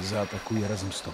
Zaatakuję razem z tobą.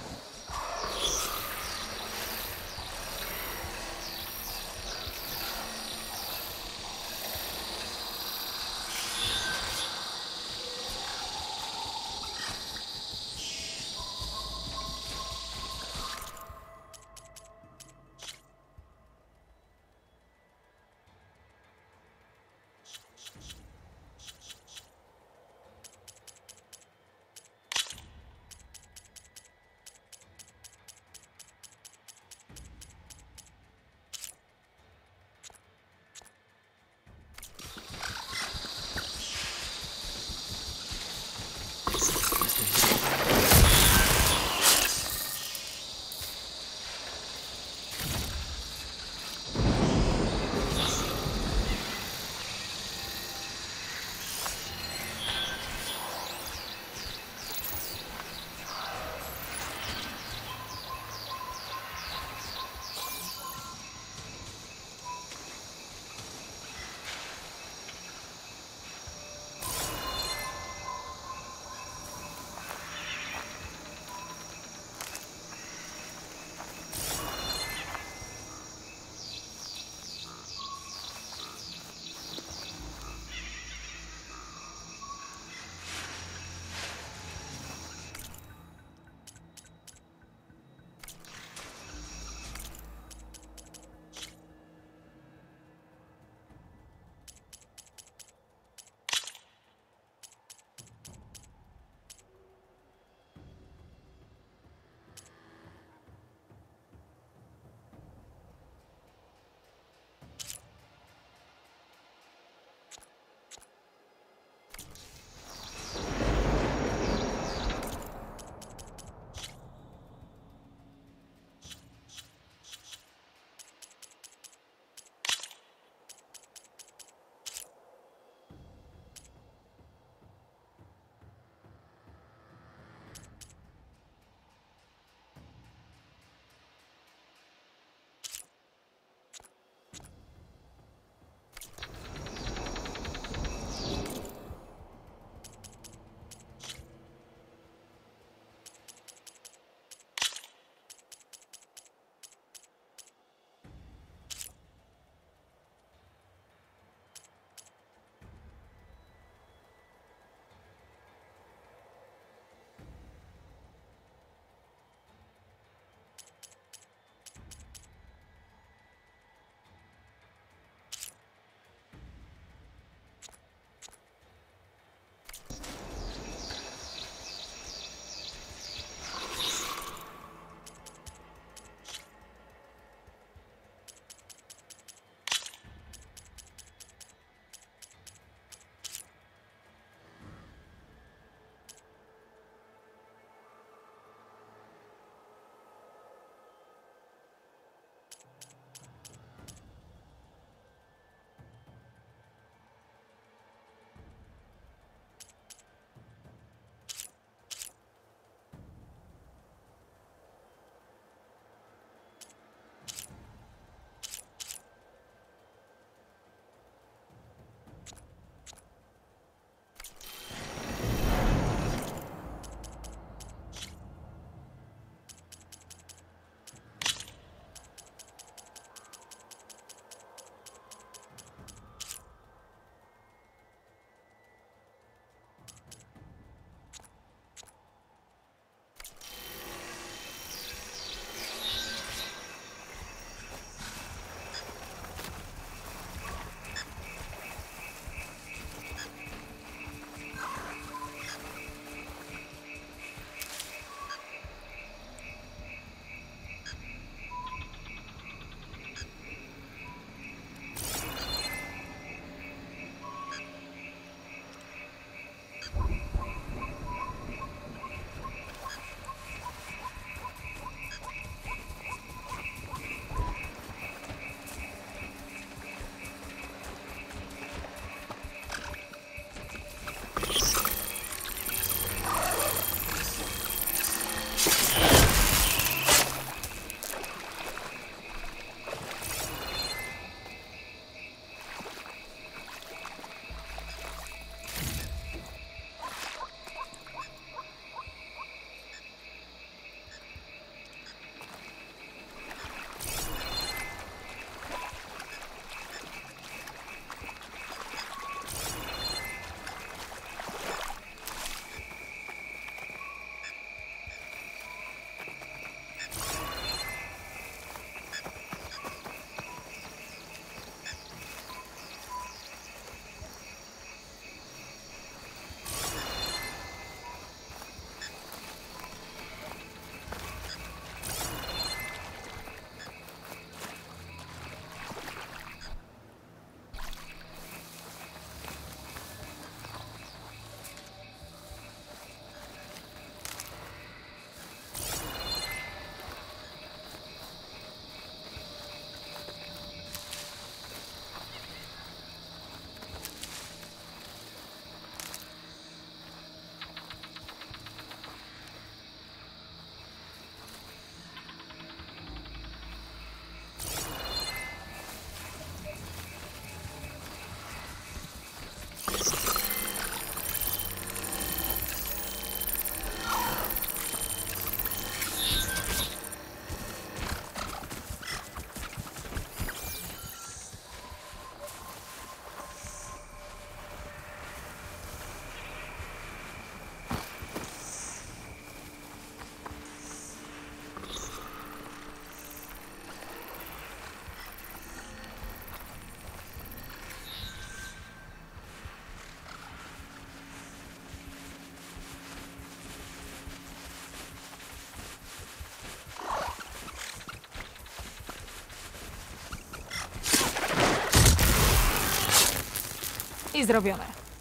I zrobione.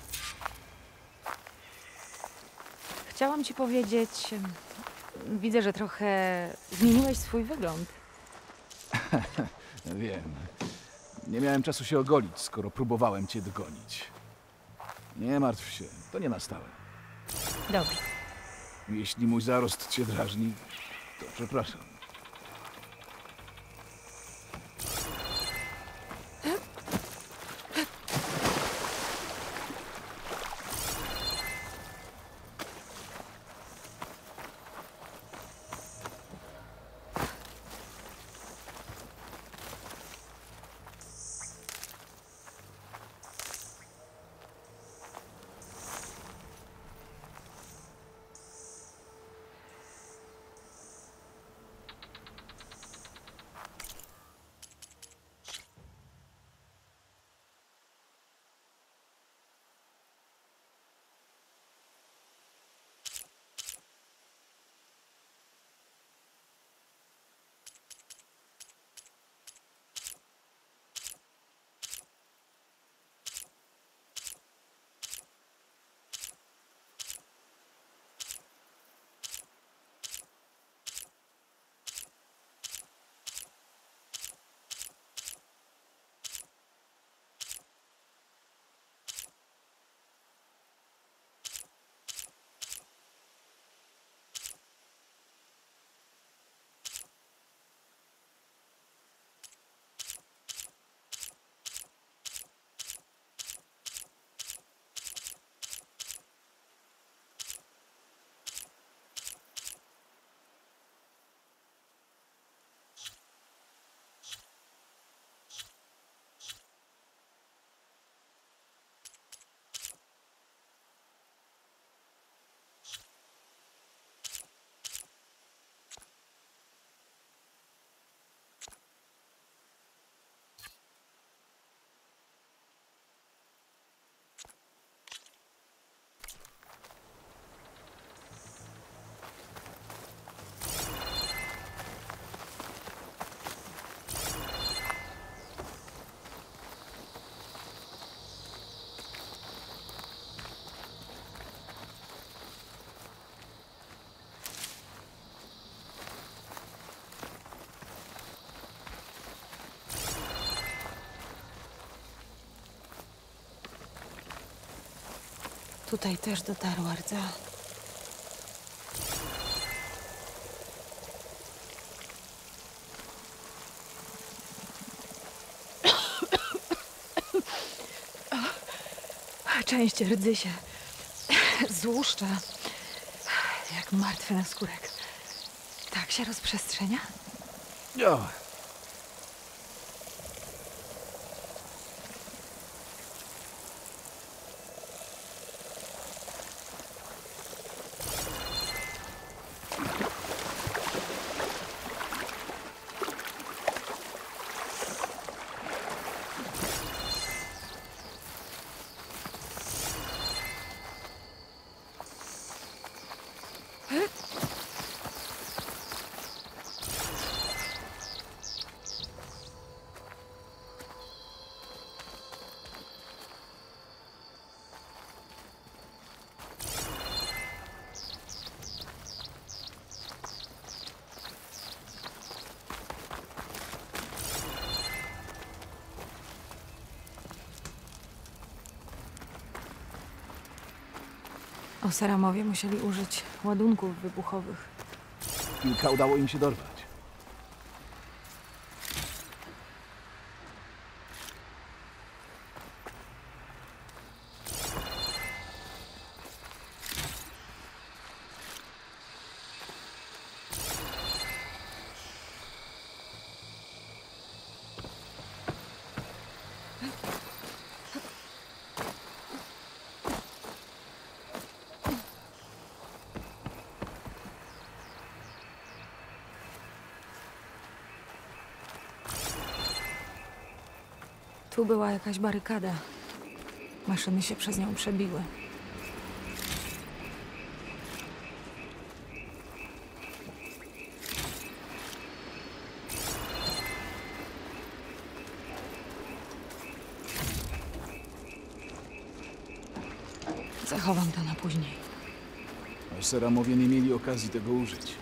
Chciałam ci powiedzieć... Widzę, że trochę zmieniłeś swój wygląd. Wiem. Nie miałem czasu się ogolić, skoro próbowałem cię dogonić. Nie martw się, to nie na stałe. Dobrze. Jeśli mój zarost cię drażni, to przepraszam. Tutaj też dotarła rdza. Część rdzy się złuszcza, jak martwy naskórek. Tak się rozprzestrzenia? O, Osaramowie musieli użyć ładunków wybuchowych. kilka udało im się dorwać. Tu była jakaś barykada. Maszyny się przez nią przebiły. Zachowam to na później. Seramowie nie mieli okazji tego użyć.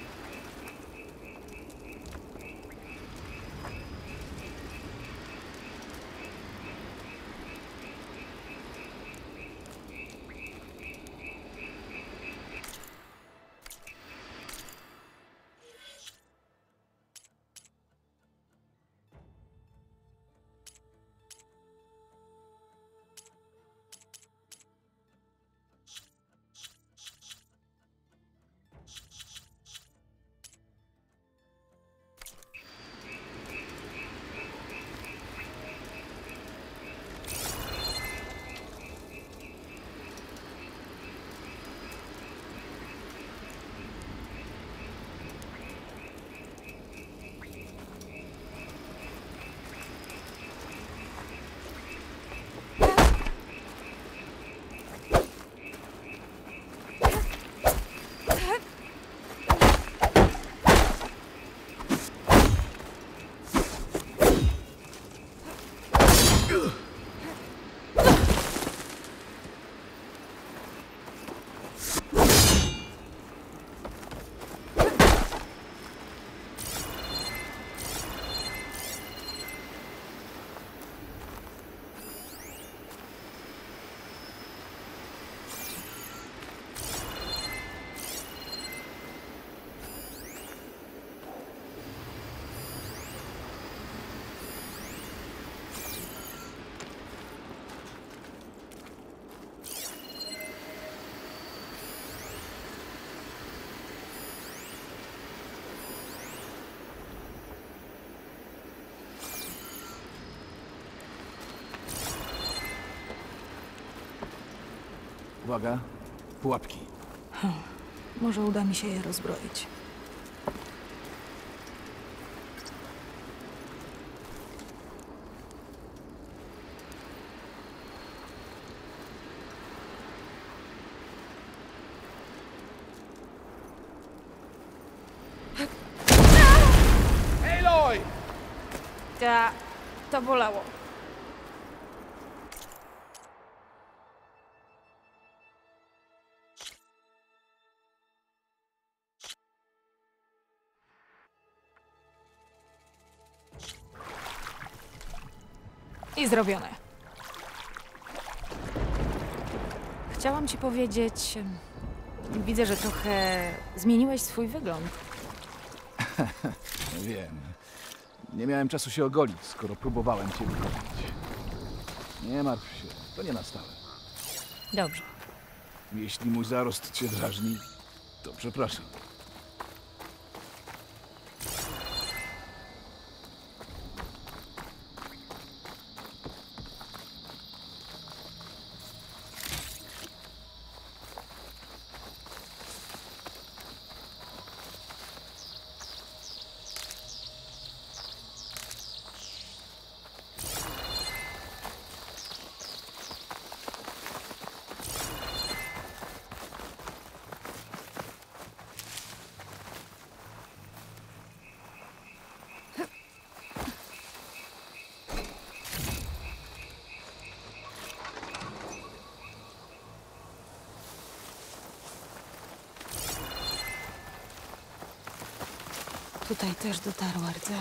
Uwaga, pułapki. Może uda mi się je rozbroić. Aloy! To bolało. I zrobione. Chciałam ci powiedzieć... Widzę, że trochę zmieniłeś swój wygląd. Wiem. Nie miałem czasu się ogolić, skoro próbowałem cię dogonić. Nie martw się, to nie na stałe. Dobrze. Jeśli mój zarost cię drażni, to przepraszam. Tutaj też dotarła rdza.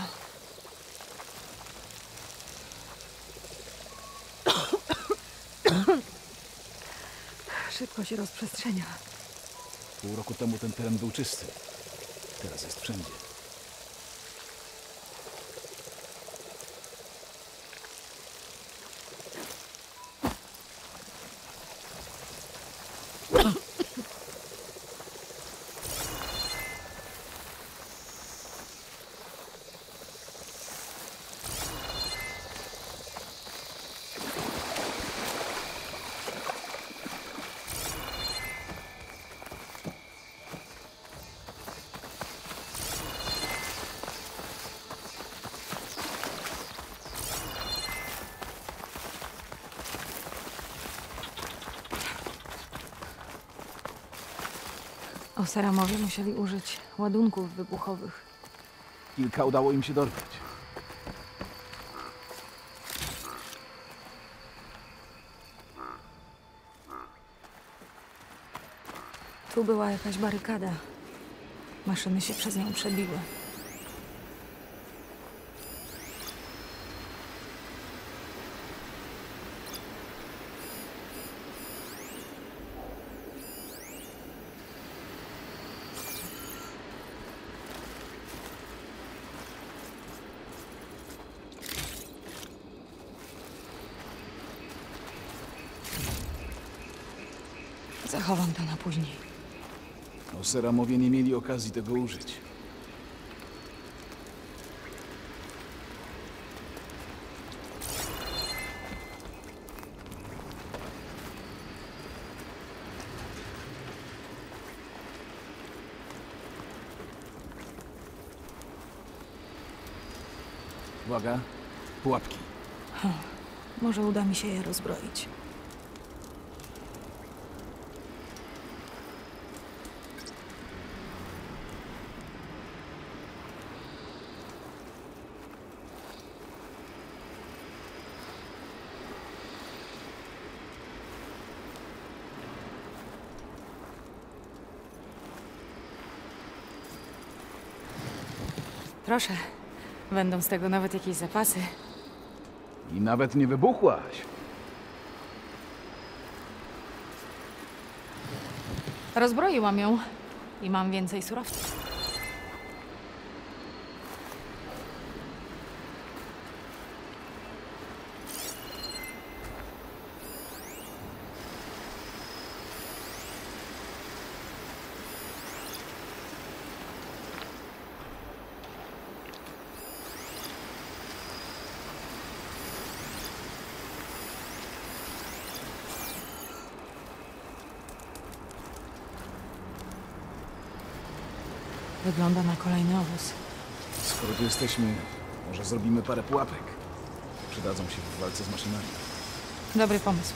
Szybko się rozprzestrzenia. Pół roku temu ten teren był czysty. Teraz jest wszędzie. Oseramowie musieli użyć ładunków wybuchowych. Kilka udało im się dorwać. Tu była jakaś barykada. Maszyny się przez nią przebiły. Zachowam to na później. Oseramowie nie mieli okazji tego użyć. Uwaga, pułapki. Może uda mi się je rozbroić. Proszę, będą z tego nawet jakieś zapasy. I nawet nie wybuchłaś. Rozbroiłam ją i mam więcej surowców. Wygląda na kolejny obóz. Skoro tu jesteśmy, może zrobimy parę pułapek. Przydadzą się w walce z maszynami. Dobry pomysł.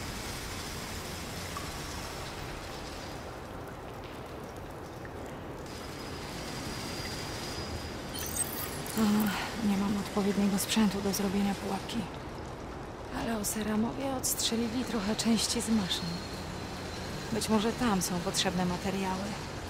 Nie mam odpowiedniego sprzętu do zrobienia pułapki. Ale Oseramowie odstrzelili trochę części z maszyn. Być może tam są potrzebne materiały.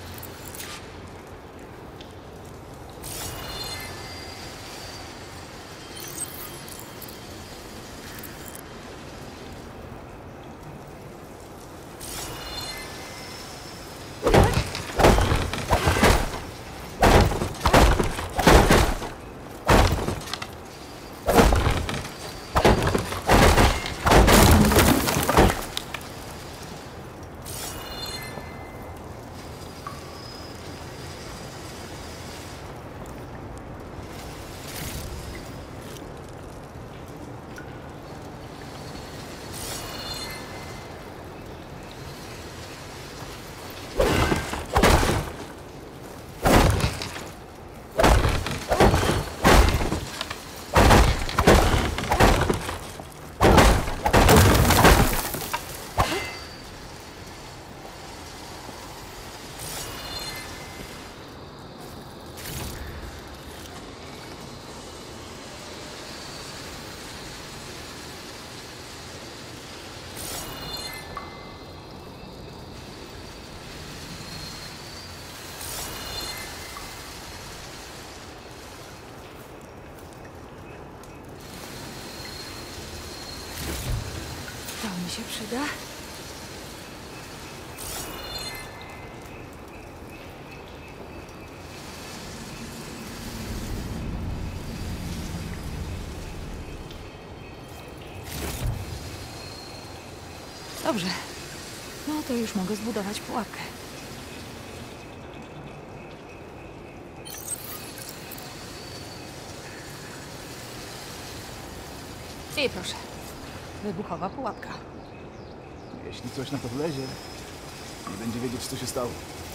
To mi się przyda. Dobrze. No to już mogę zbudować pułapkę. I proszę. Wybuchowa pułapka. Jeśli coś na to wlezie, nie będzie wiedzieć, co się stało.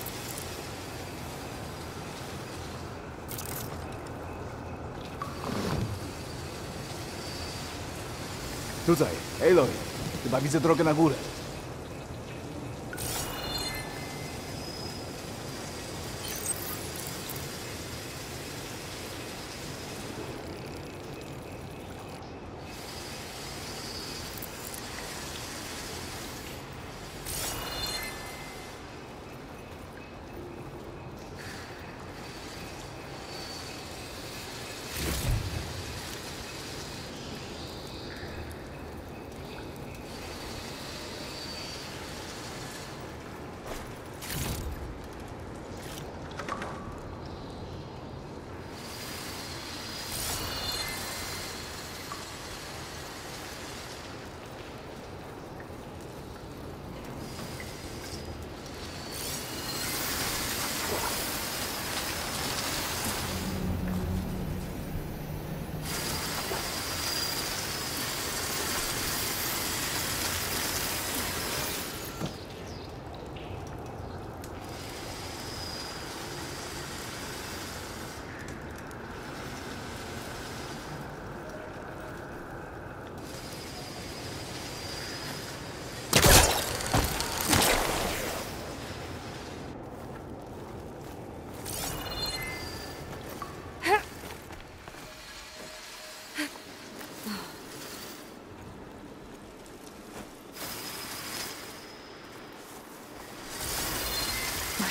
Tutaj, Aloy. Chyba widzę drogę na górę.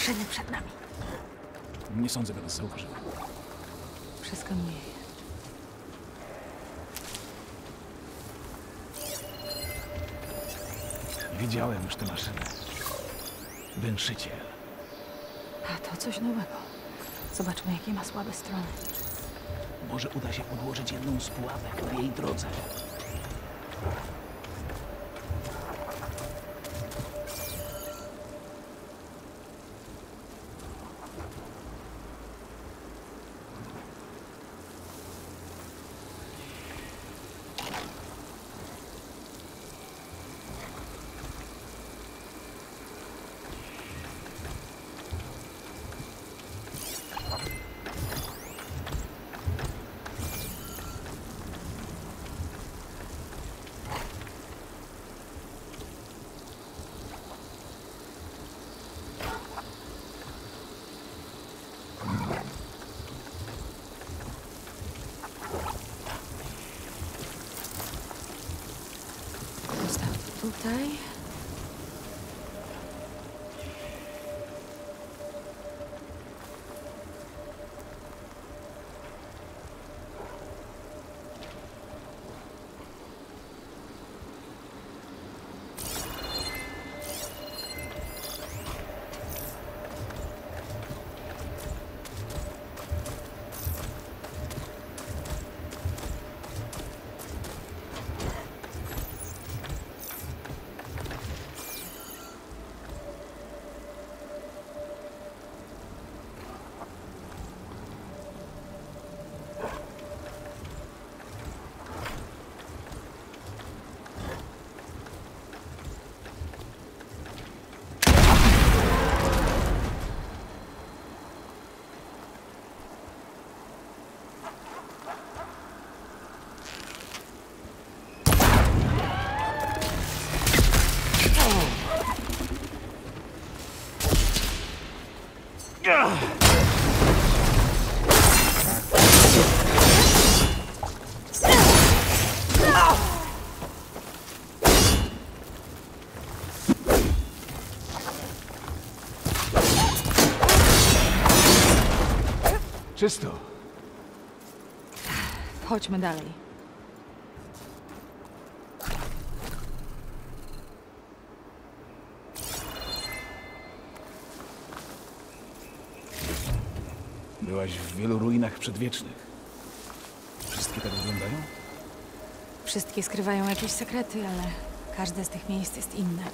Maszyny przed nami. Nie sądzę, by nas zauważył. Przeskanuję je. Widziałem już tę maszynę. Węszyciel. A to coś nowego. Zobaczmy, jakie ma słabe strony. Może uda się podłożyć jedną z pułapek na jej drodze. Postaw tutaj. Czysto. Chodźmy dalej. Byłaś w wielu ruinach przedwiecznych. Wszystkie tak wyglądają? Wszystkie skrywają jakieś sekrety, ale każde z tych miejsc jest inne.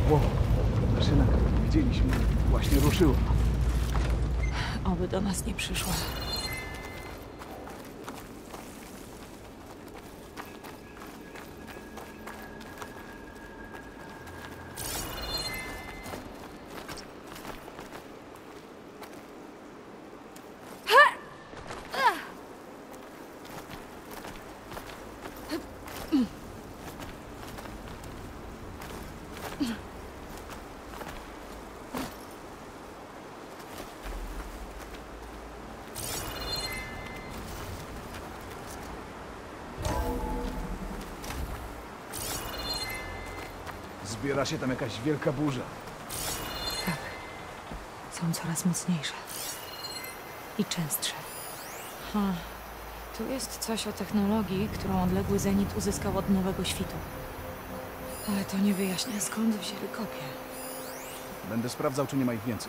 Ło, maszyna, którą widzieliśmy, właśnie ruszyła. Oby do nas nie przyszła. Zbiera się tam jakaś wielka burza. Tak. Są coraz mocniejsze. I częstsze. Tu jest coś o technologii, którą odległy Zenit uzyskał od nowego świtu. Ale to nie wyjaśnia, skąd wzięli kopię. Będę sprawdzał, czy nie ma ich więcej.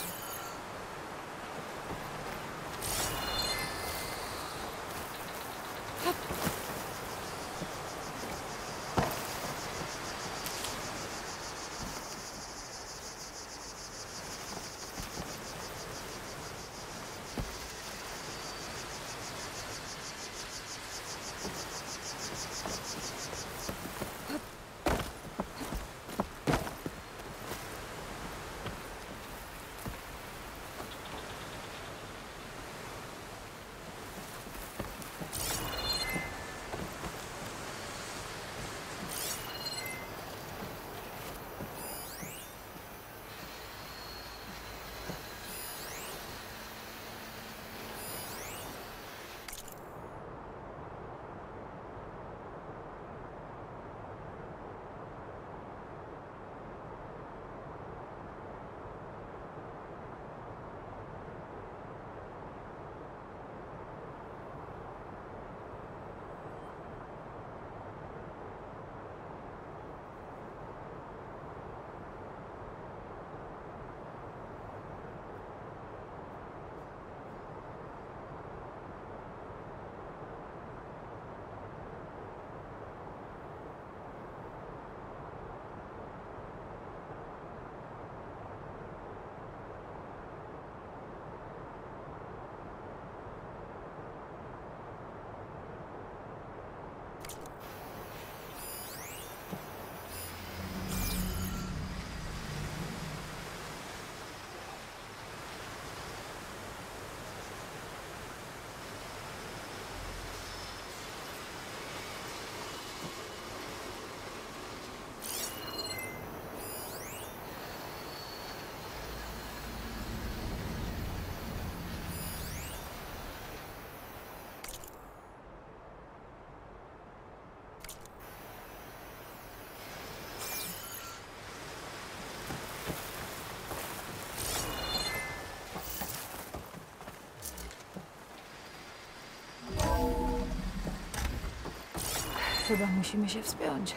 Chyba musimy się wspiąć.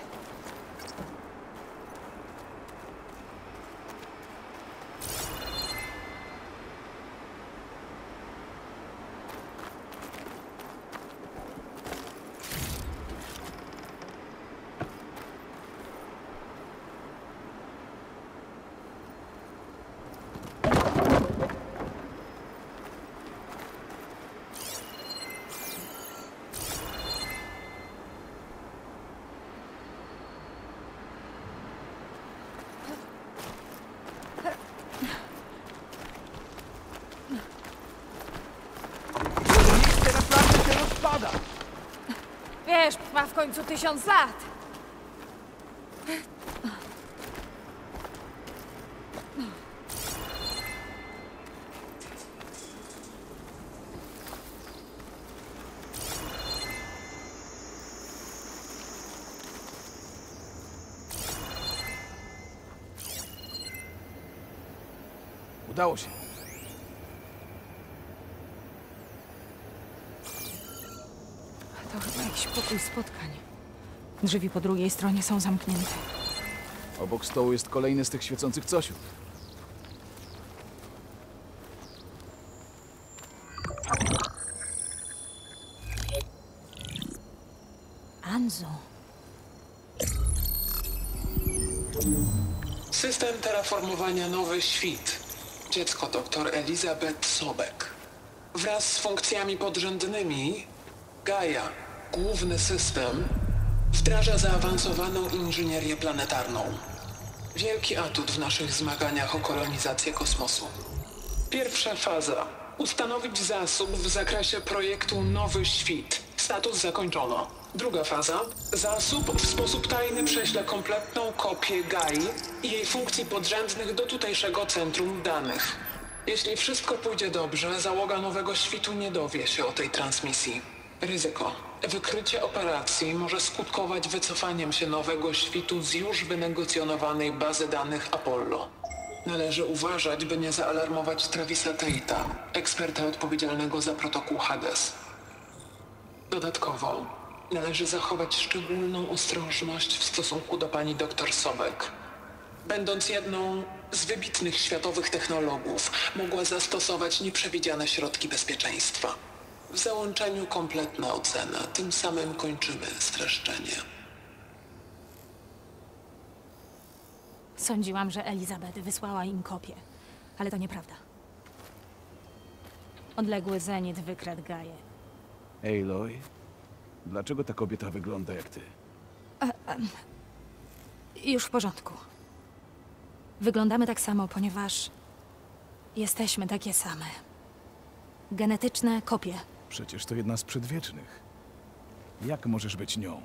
Teraz planet się rozpada! Wiesz, ma w końcu 1000 lat. Udało się. To chyba jakiś pokój spotkań. Drzwi po drugiej stronie są zamknięte. Obok stołu jest kolejny z tych świecących cosiów. Anzo. System terraformowania Nowy Świt. Dziecko dr Elizabeth Sobek. Wraz z funkcjami podrzędnymi Gaia, główny system, wdraża zaawansowaną inżynierię planetarną. Wielki atut w naszych zmaganiach o kolonizację kosmosu. Pierwsza faza. Ustanowić zasób w zakresie projektu Nowy Świt. Status zakończono. Druga faza. Zasób w sposób tajny prześle kompletną kopię Gai i jej funkcji podrzędnych do tutejszego centrum danych. Jeśli wszystko pójdzie dobrze, załoga Nowego Świtu nie dowie się o tej transmisji. Ryzyko. Wykrycie operacji może skutkować wycofaniem się Nowego Świtu z już wynegocjonowanej bazy danych Apollo. Należy uważać, by nie zaalarmować Travisa Tate'a, eksperta odpowiedzialnego za protokół Hades. Dodatkowo należy zachować szczególną ostrożność w stosunku do pani dr Sobek. Będąc jedną z wybitnych światowych technologów, mogła zastosować nieprzewidziane środki bezpieczeństwa. W załączeniu kompletna ocena, tym samym kończymy streszczenie. Sądziłam, że Elizabeth wysłała im kopię, ale to nieprawda. Odległy Zenit wykradł Gaję. Aloy, dlaczego ta kobieta wygląda jak ty? Już w porządku. Wyglądamy tak samo, ponieważ jesteśmy takie same. Genetyczne kopie. Przecież to jedna z przedwiecznych. Jak możesz być nią?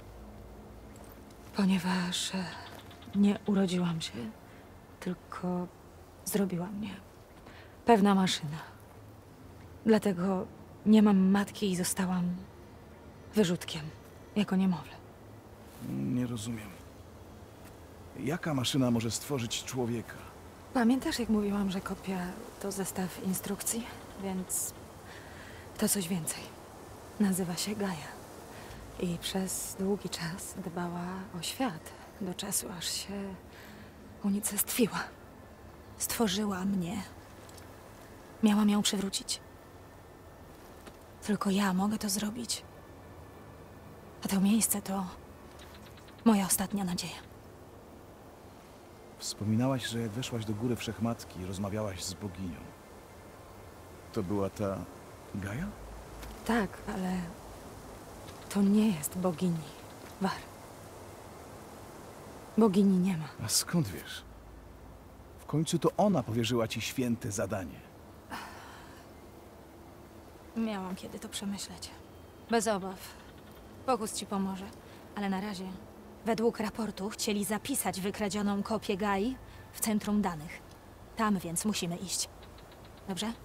Ponieważ nie urodziłam się, tylko zrobiła mnie. Pewna maszyna. Dlatego nie mam matki i zostałam wyrzutkiem, jako niemowlę. Nie rozumiem. Jaka maszyna może stworzyć człowieka? Pamiętasz, jak mówiłam, że kopia to zestaw instrukcji? Więc to coś więcej. Nazywa się Gaia. I przez długi czas dbała o świat, do czasu aż się unicestwiła. Stworzyła mnie. Miałam ją przywrócić. Tylko ja mogę to zrobić. A to miejsce to moja ostatnia nadzieja. Wspominałaś, że jak weszłaś do Góry Wszechmatki, rozmawiałaś z boginią. To była ta Gaia? Tak, ale to nie jest bogini, War. Bogini nie ma. A skąd wiesz? W końcu to ona powierzyła ci święte zadanie. Miałam kiedy to przemyśleć. Bez obaw. Pokus ci pomoże. Ale na razie, według raportu, chcieli zapisać wykradzioną kopię Gai w centrum danych. Tam więc musimy iść. Dobrze?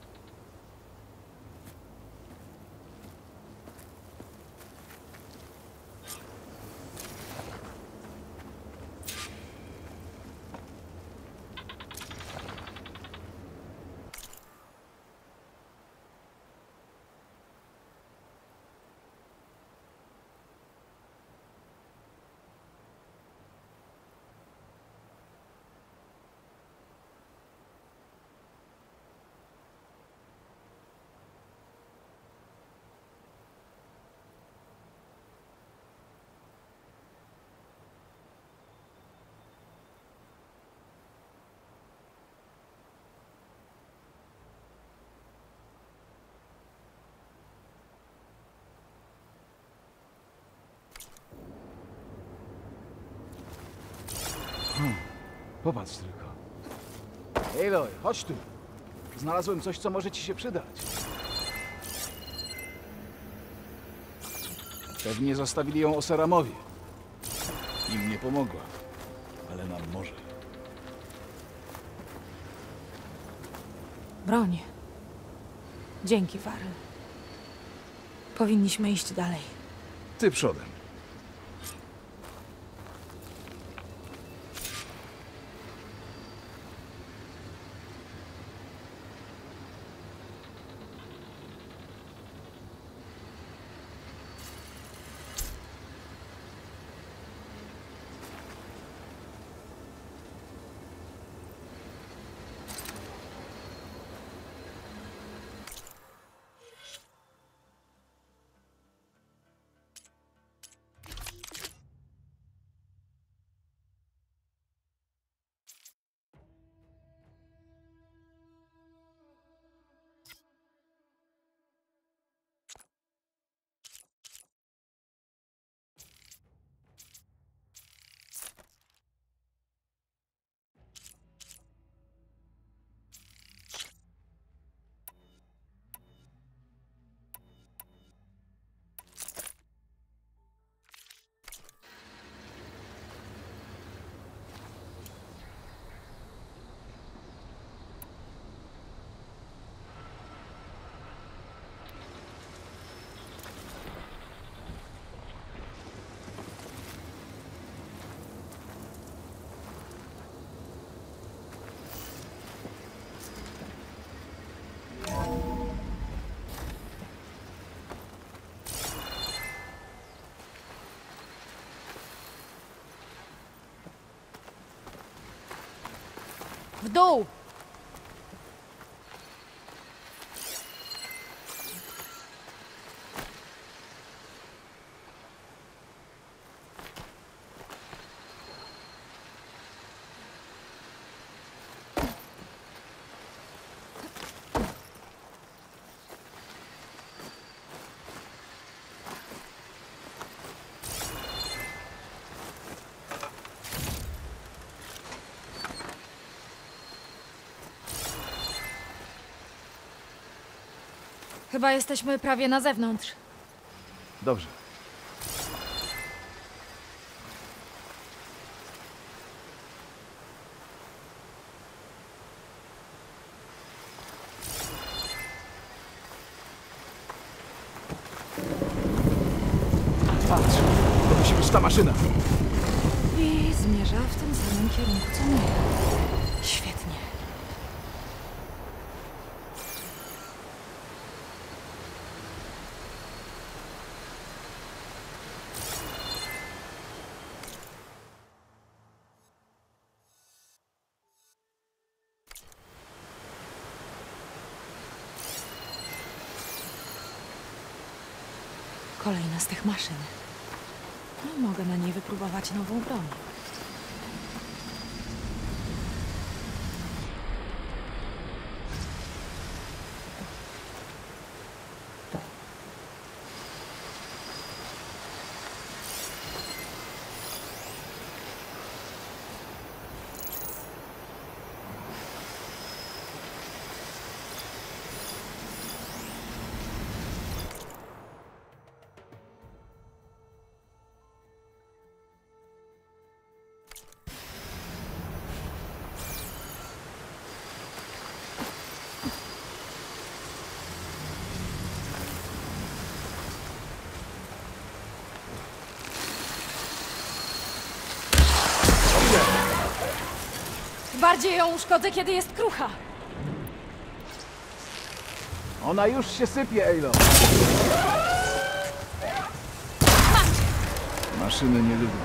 Popatrz tylko. Aloy, chodź tu. Znalazłem coś, co może ci się przydać. Pewnie zostawili ją Oseramowi. Im nie pomogła, ale nam może. Broń. Dzięki, War. Powinniśmy iść dalej. Ty przodem. W dół! Chyba jesteśmy prawie na zewnątrz. Dobrze. Patrz, to musi być ta maszyna. I zmierza w tym samym kierunku co my. Świetnie. Kolejna z tych maszyn. No, mogę na niej wypróbować nową broń. Bardziej ją uszkodzę, kiedy jest krucha. Ona już się sypie, Ejlo. Maszyny nie lubią.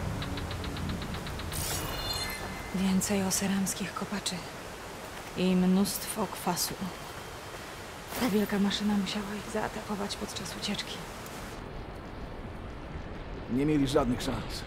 Więcej oseramskich kopaczy. I mnóstwo kwasu. Ta wielka maszyna musiała ich zaatakować podczas ucieczki. Nie mieli żadnych szans.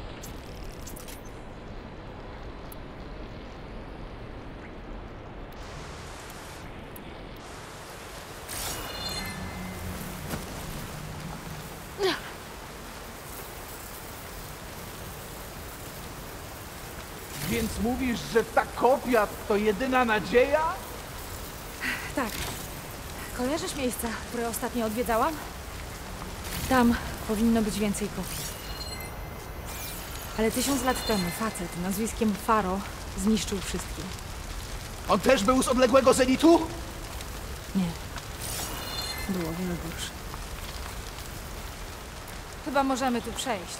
Więc mówisz, że ta kopia to jedyna nadzieja? Tak. Kojarzysz miejsca, które ostatnio odwiedzałam? Tam powinno być więcej kopii. Ale 1000 lat temu facet nazwiskiem Faro zniszczył wszystkie. On też był z odległego zenitu? Nie. Było wiele gorsze. Chyba możemy tu przejść.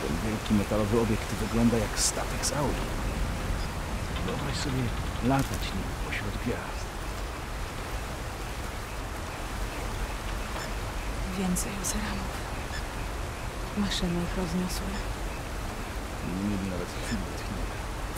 Ten wielki metalowy obiekt wygląda jak statek z Audi. Wyobraź sobie latać nim pośród gwiazd. Więcej oseramów. Maszyny ich rozniosły. Nie mieli nawet chwili wytchnienia.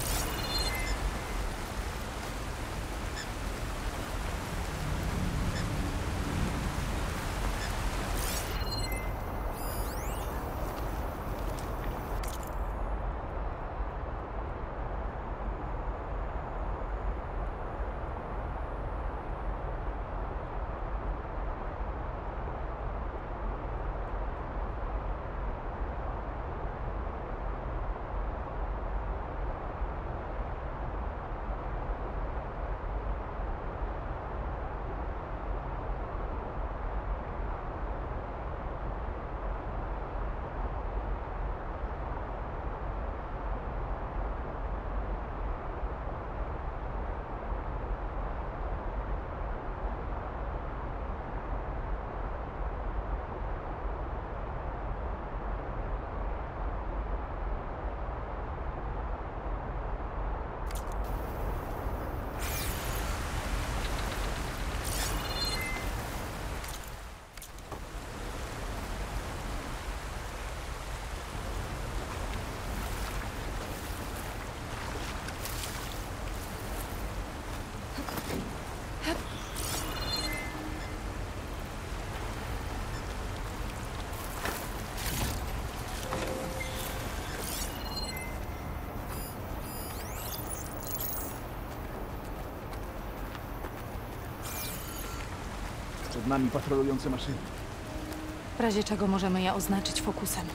Przed nami patrolujące maszyny. W razie czego możemy je oznaczyć fokusem.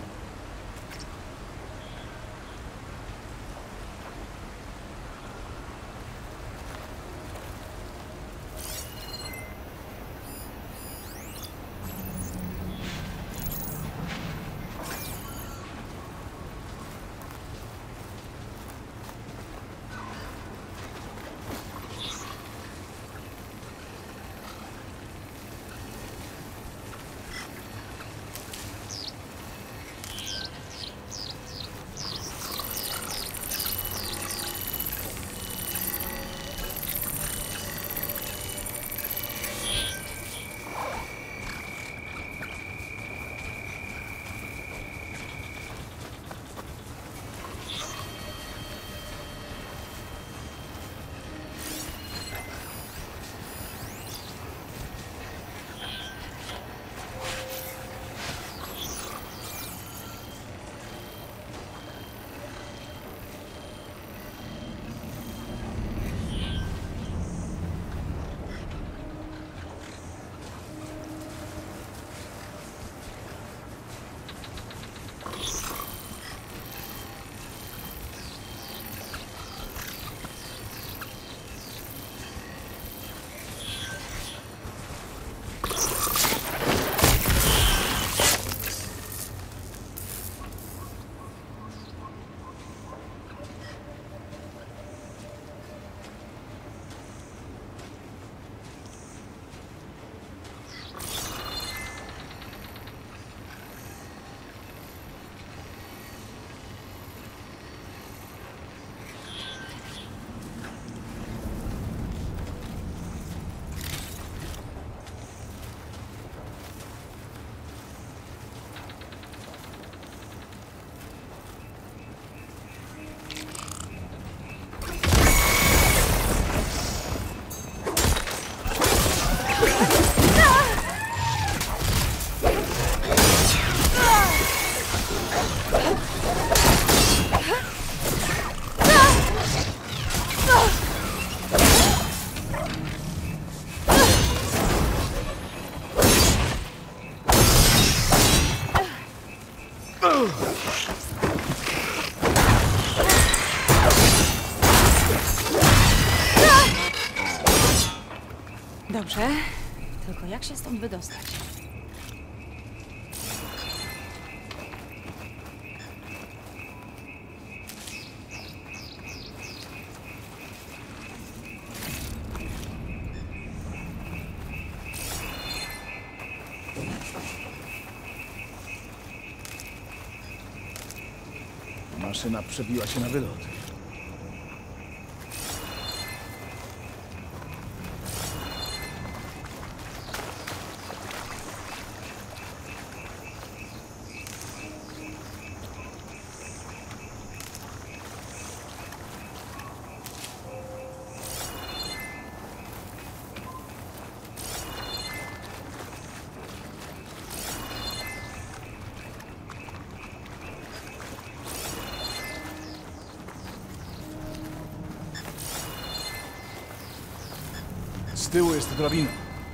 Dobrze, tylko jak się stąd wydostać? Maszyna przebiła się na wylot. Z tyłu jest drabina.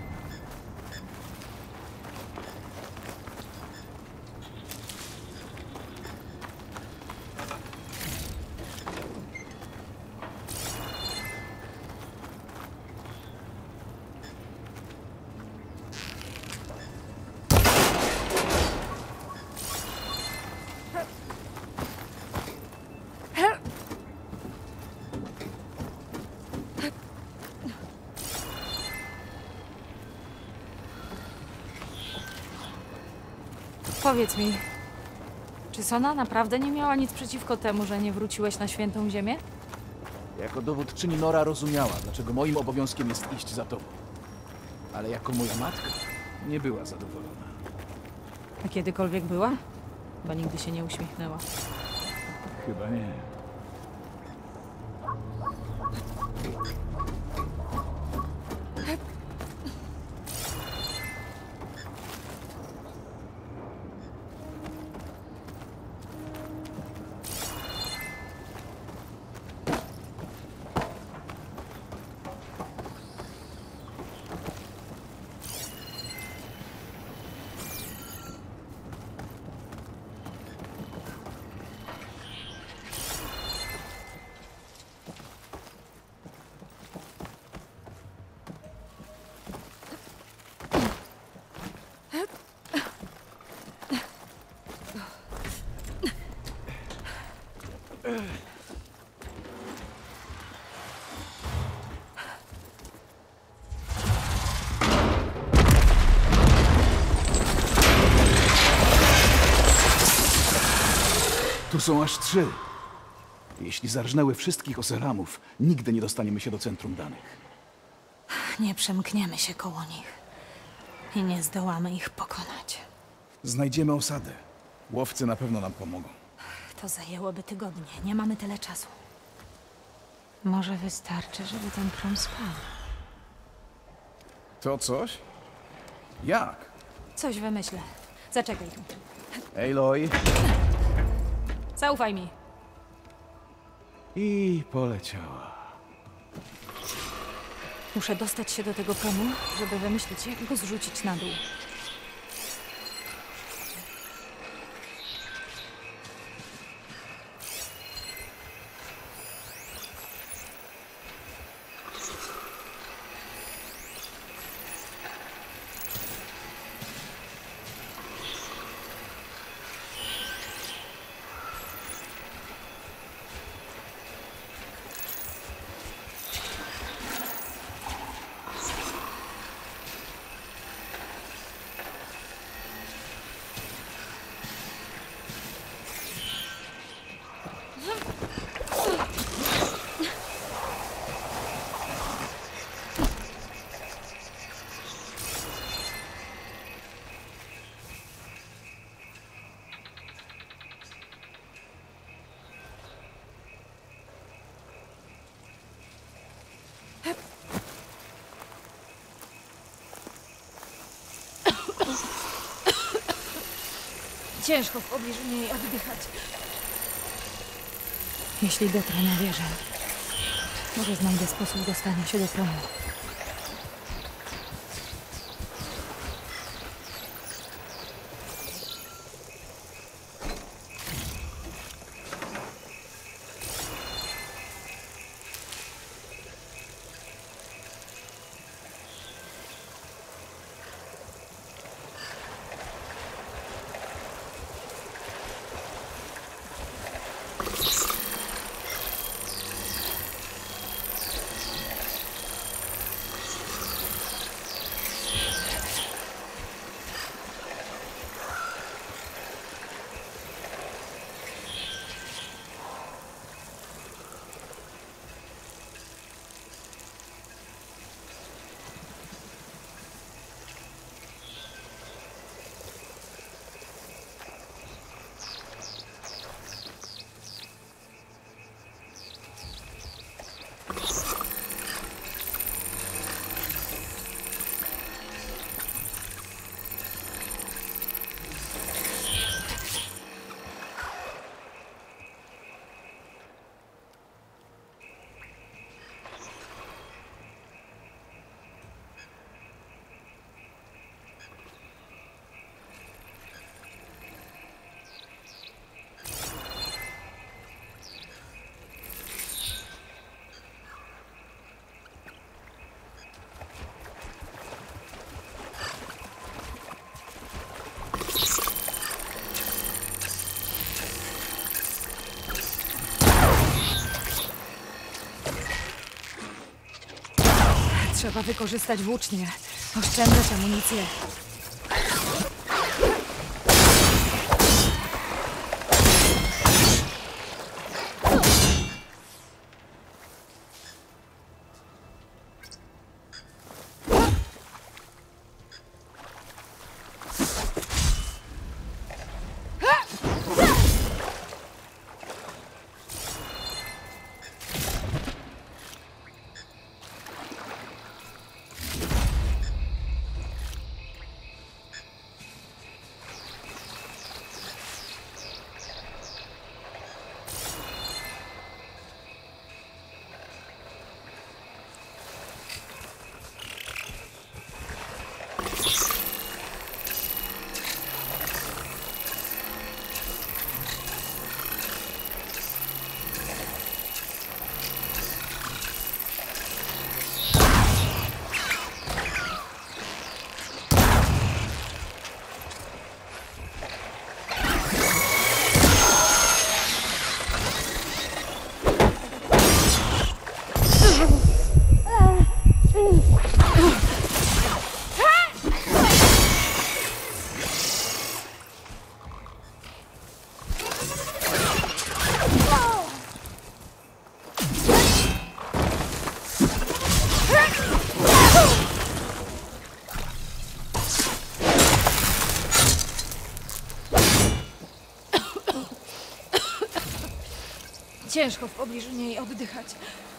Powiedz mi, czy Sona naprawdę nie miała nic przeciwko temu, że nie wróciłeś na Świętą Ziemię? Jako dowódczyni Nora rozumiała, dlaczego moim obowiązkiem jest iść za tobą. Ale jako moja matka nie była zadowolona. A kiedykolwiek była? Bo nigdy się nie uśmiechnęła. Chyba nie. Tu są aż 3. Jeśli zarżnęły wszystkich Oseramów, nigdy nie dostaniemy się do centrum danych. Nie przemkniemy się koło nich i nie zdołamy ich pokonać. Znajdziemy osadę. Łowcy na pewno nam pomogą. To zajęłoby tygodnie. Nie mamy tyle czasu. Może wystarczy, żeby ten prom spał. To coś? Jak? Coś wymyślę. Zaczekaj tu. Aloy. Zaufaj mi. I poleciała. Muszę dostać się do tego promu, żeby wymyślić, jak go zrzucić na dół. Ciężko w pobliżu niej oddychać. Jeśli dotrę na wieżę, może znajdę sposób dostania się do promu. Trzeba wykorzystać włócznie. Oszczędzać amunicję. Ciężko w pobliżu niej oddychać.